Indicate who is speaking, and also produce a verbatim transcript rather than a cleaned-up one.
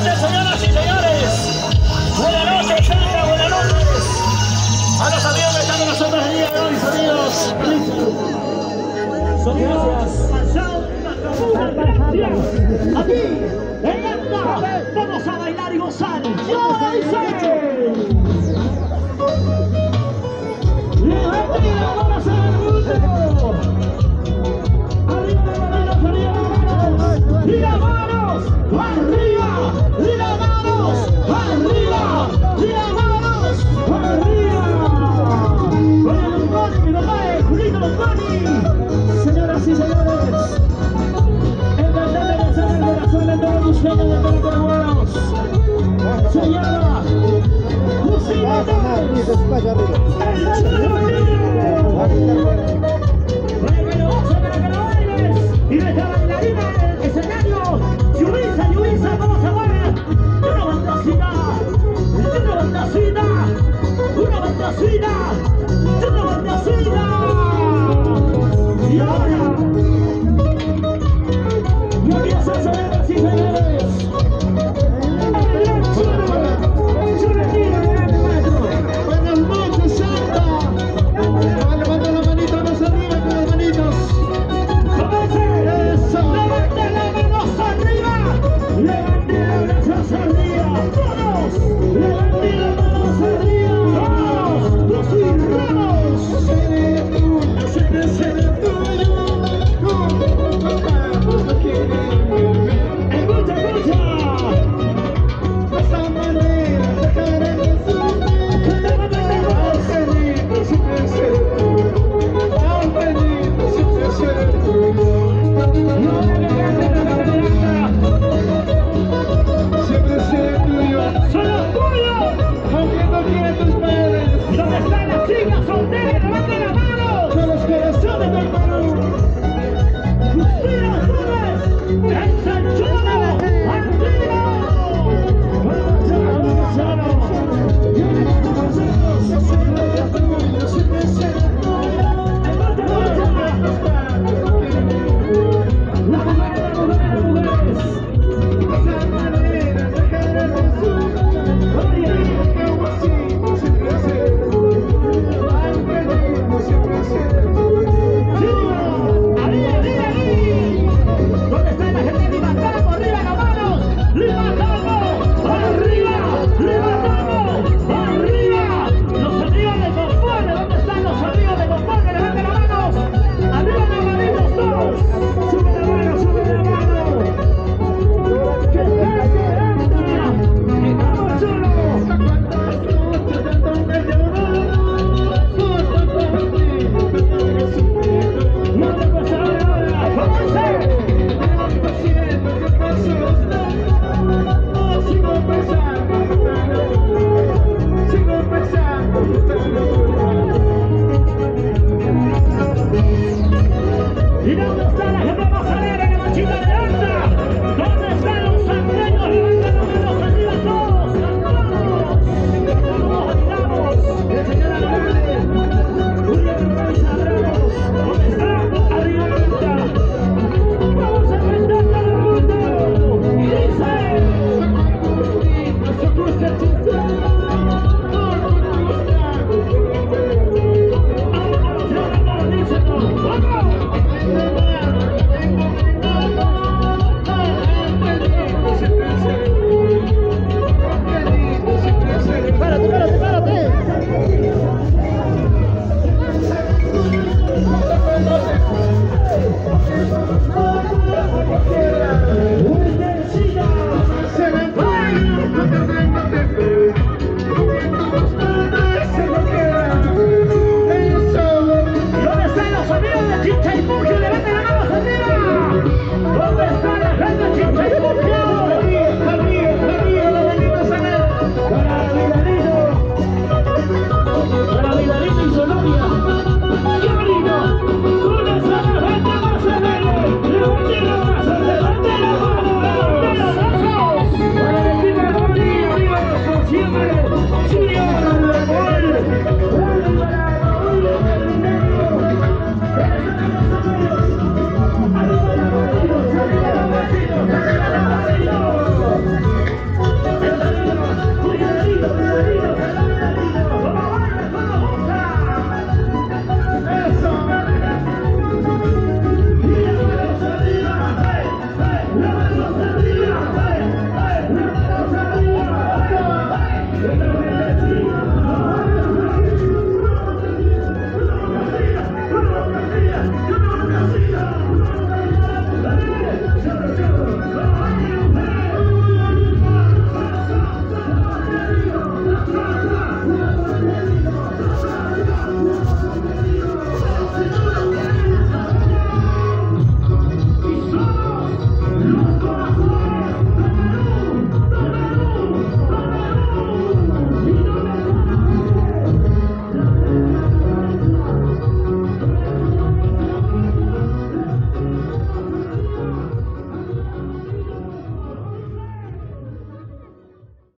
Speaker 1: noches, señoras y señores. Buenas noches, Sandra, buenas noches. A los amigos que están con nosotros el día de hoy, sonidos. Sonidos. Aquí, en Anda, vamos a bailar y gozar. ¡Yo hice! ¡Levante la bola, se el mundo! ¡Arriba las manos, arriba las manos! ¡Y las manos! ¡Arriba! ¡Y las manos! ¡Arriba! ¡Y las manos! ¡Arriba! ¡Con el Boni, mi papá, Julito Boni! Señoras y señores, el cantante que sale el corazón de todos los sueños de todos los peruanos se llama Lucía Torres, el Chulo Bolillo. Para que lo goces, para que lo bailes. Y nuestra bailarina en el escenario, Yubisa, Yubisa, ¿cómo se mueve? Y una bandacita, y una bandacita, una bandacita.